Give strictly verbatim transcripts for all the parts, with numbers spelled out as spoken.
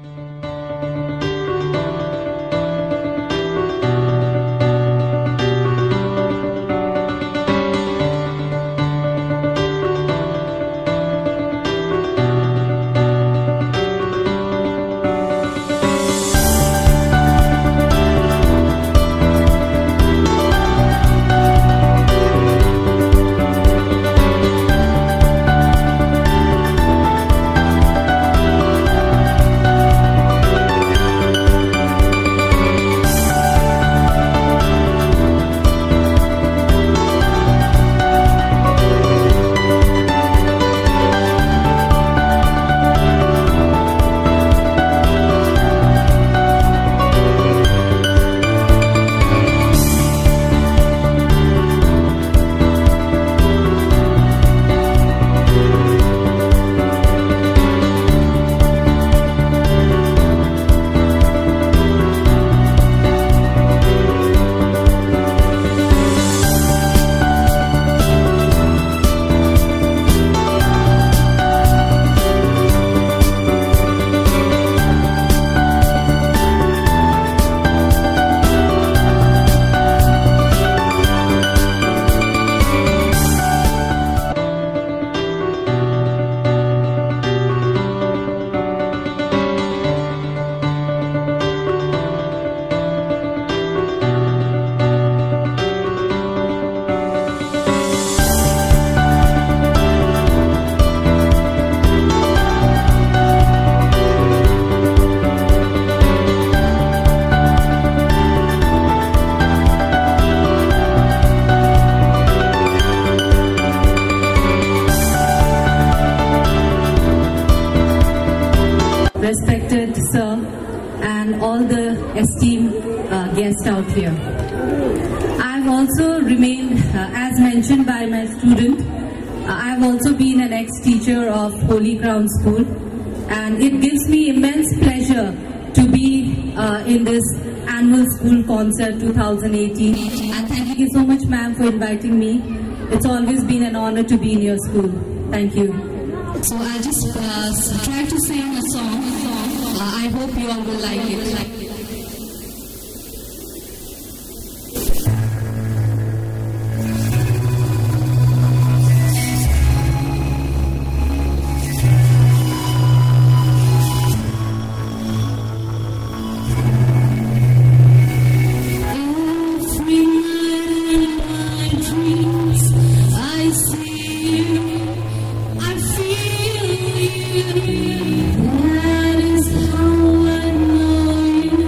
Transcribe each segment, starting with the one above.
Respected sir and all the esteemed uh, guests out here. I've also remained, uh, as mentioned by my student, uh, I've also been an ex-teacher of Holy Crown School, and it gives me immense pleasure to be uh, in this annual school concert two thousand eighteen. And thank you so much, ma'am, for inviting me. It's always been an honor to be in your school. Thank you. So I'll just uh, try to sing a song. Uh, I hope you all will like it. Like it. That is how I know you.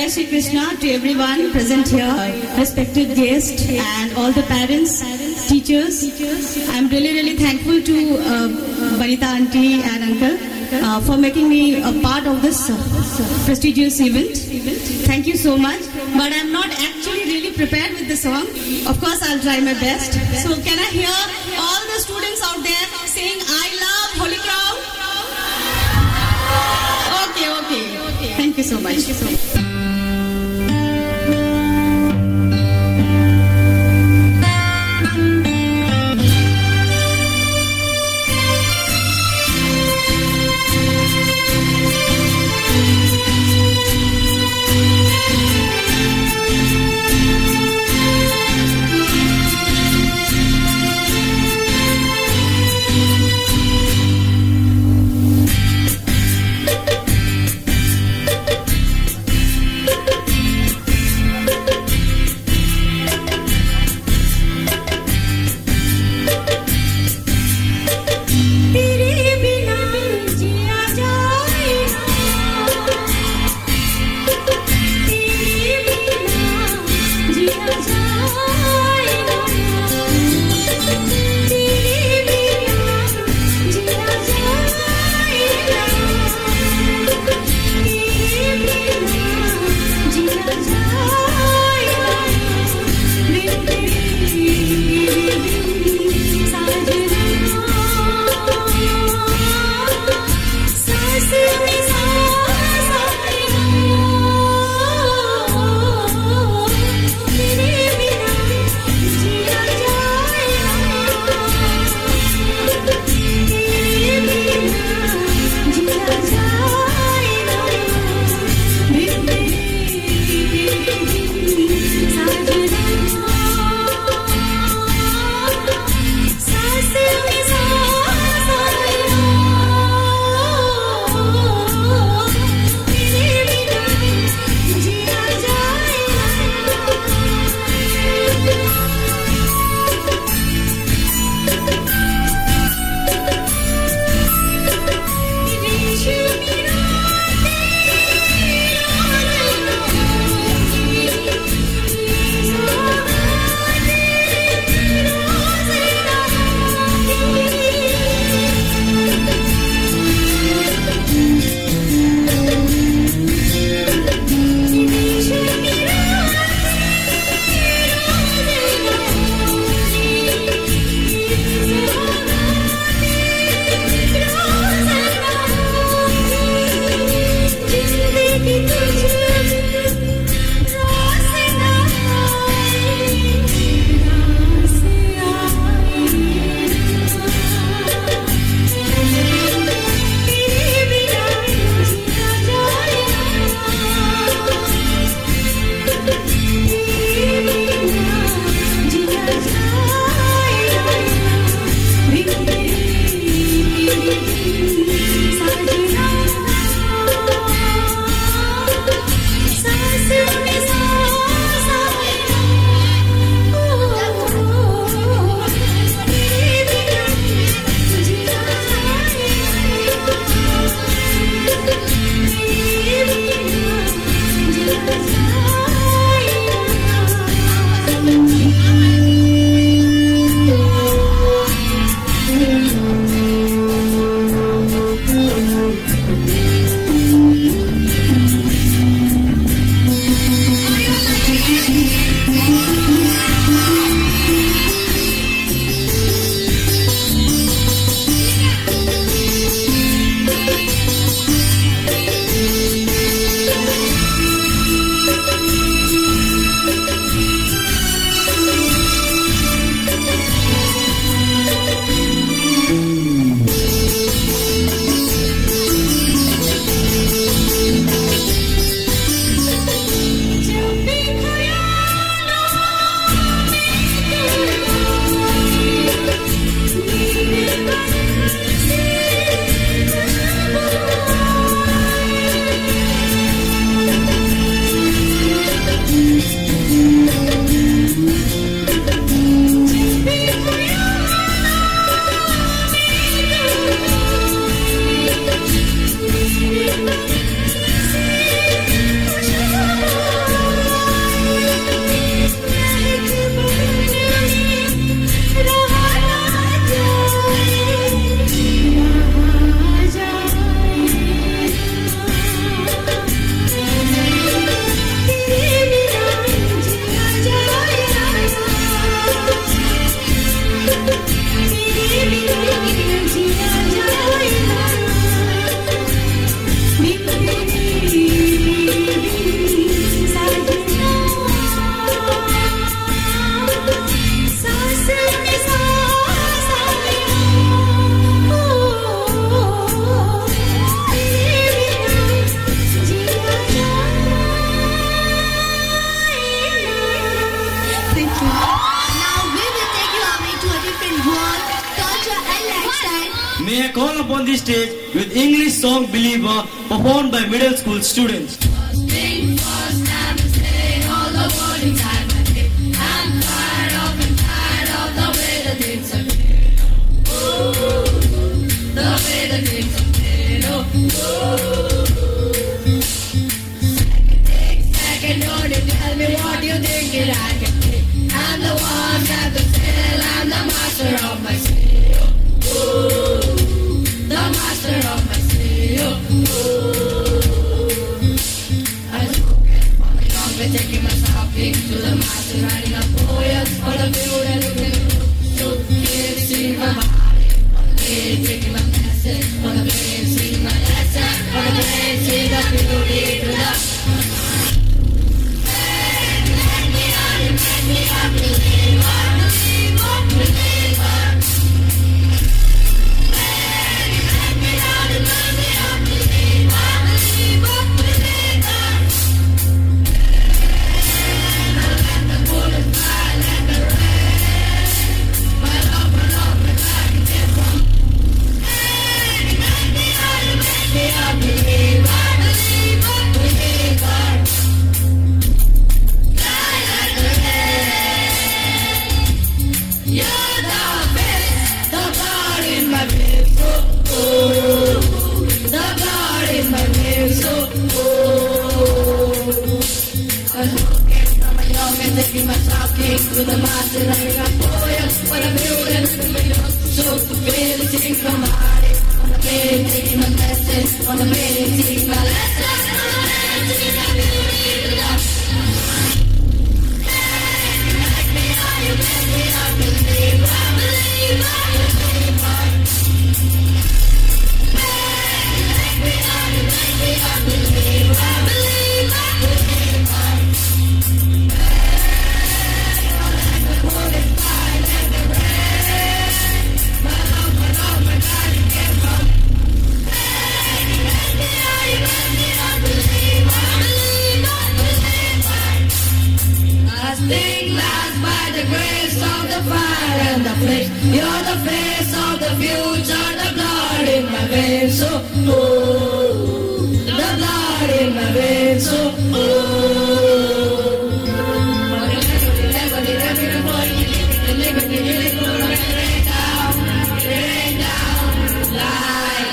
Jai Shri Krishna to everyone present here, respected guests and all the parents, teachers. I'm really, really thankful to uh, Vanita auntie and uncle uh, for making me a part of this uh, prestigious event. Thank you so much. But I'm not actually really prepared with the song. Of course, I'll try my best. So can I hear all the students out there saying, I love Holy Crown? Okay, okay. Thank you so much. Thank you so much. I call upon this stage with English song Believer performed by middle school students. First thing first, I'm saying all the world inside my head. I'm tired of and tired of the way the things are made. Ooh, the way the things are made. Oh, second thing, second, don't you tell me what you think that I can do. I'm the one at the sail, I'm the master of my sail. Ooh, the master of my sail. Ooh, I look at my young, we're taking my shopping to the master, writing a poem for the beauty and the beauty. So, can't see my body, on the way, taking my message, on the way, see my lesson, on the way, see the beauty to the taking my talking to the master, writing a poem for the beauty and the beauty. So, really taking my body, on the way, taking my message, on the way, taking my lesson, on the way, taking the beauty to the you make me, oh, you make me, I believe, I believe, I believe, you make me, oh, you make me, I believe, I believe, I believe. Thing last by the grace of the fire and the flesh. You're the face of the future, the blood in my veins. So, ooh, the blood in my veins. So, ooh. Rain down, rain down, light.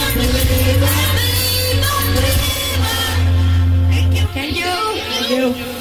Thank you. Thank you. Thank you.